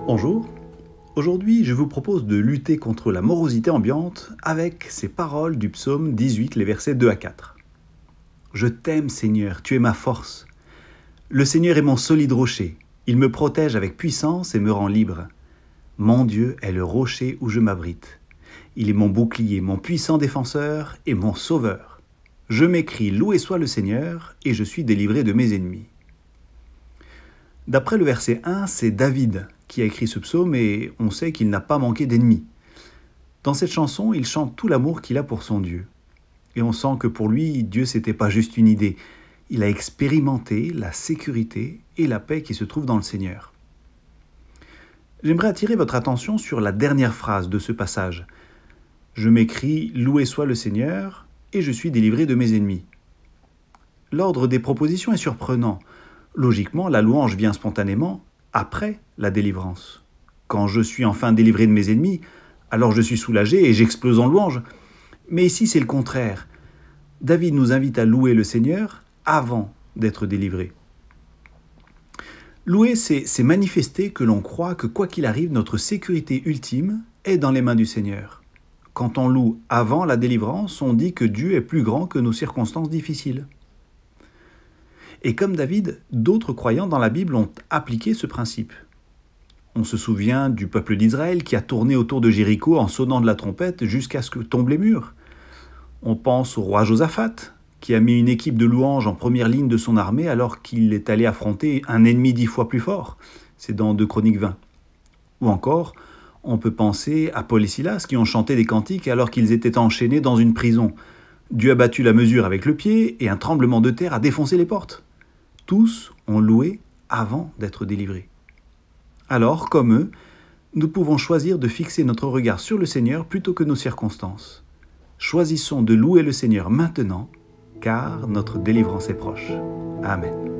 Bonjour, aujourd'hui je vous propose de lutter contre la morosité ambiante avec ces paroles du psaume 18, les versets 2 à 4. Je t'aime Seigneur, tu es ma force. Le Seigneur est mon solide rocher, il me protège avec puissance et me rend libre. Mon Dieu est le rocher où je m'abrite. Il est mon bouclier, mon puissant défenseur et mon sauveur. Je m'écrie, loué soit le Seigneur, et je suis délivré de mes ennemis. D'après le verset 1, c'est David qui a écrit ce psaume et on sait qu'il n'a pas manqué d'ennemis. Dans cette chanson, il chante tout l'amour qu'il a pour son Dieu. Et on sent que pour lui, Dieu, c'était pas juste une idée. Il a expérimenté la sécurité et la paix qui se trouvent dans le Seigneur. J'aimerais attirer votre attention sur la dernière phrase de ce passage. Je m'écrie, loué soit le Seigneur, et je suis délivré de mes ennemis. L'ordre des propositions est surprenant. Logiquement, la louange vient spontanément après la délivrance. Quand je suis enfin délivré de mes ennemis, alors je suis soulagé et j'explose en louange. Mais ici, c'est le contraire. David nous invite à louer le Seigneur avant d'être délivré. Louer, c'est manifester que l'on croit que quoi qu'il arrive, notre sécurité ultime est dans les mains du Seigneur. Quand on loue avant la délivrance, on dit que Dieu est plus grand que nos circonstances difficiles. Et comme David, d'autres croyants dans la Bible ont appliqué ce principe. On se souvient du peuple d'Israël qui a tourné autour de Jéricho en sonnant de la trompette jusqu'à ce que tombent les murs. On pense au roi Josaphat, qui a mis une équipe de louanges en première ligne de son armée alors qu'il est allé affronter un ennemi 10 fois plus fort. C'est dans 2 Chroniques 20. Ou encore, on peut penser à Paul et Silas qui ont chanté des cantiques alors qu'ils étaient enchaînés dans une prison. Dieu a battu la mesure avec le pied et un tremblement de terre a défoncé les portes. Tous ont loué avant d'être délivrés. Alors, comme eux, nous pouvons choisir de fixer notre regard sur le Seigneur plutôt que nos circonstances. Choisissons de louer le Seigneur maintenant, car notre délivrance est proche. Amen.